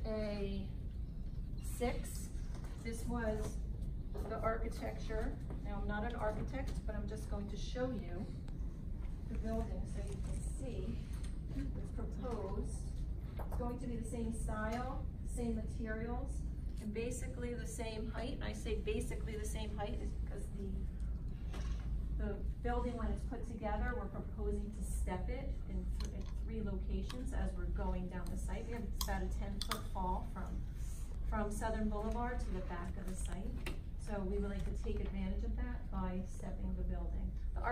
a 6. This was the architecture. Now, I'm not an architect, but I'm just going to show you the building so you can see what's proposed. It's going to be the same style, same materials, and basically the same height. And I say basically the same height is because the building, when it's put together, we're proposing to step it in 3 locations as we're going down the site. We have about a 10-foot fall from Southern Boulevard to the back of the site. So we would like to take advantage of that by stepping the building.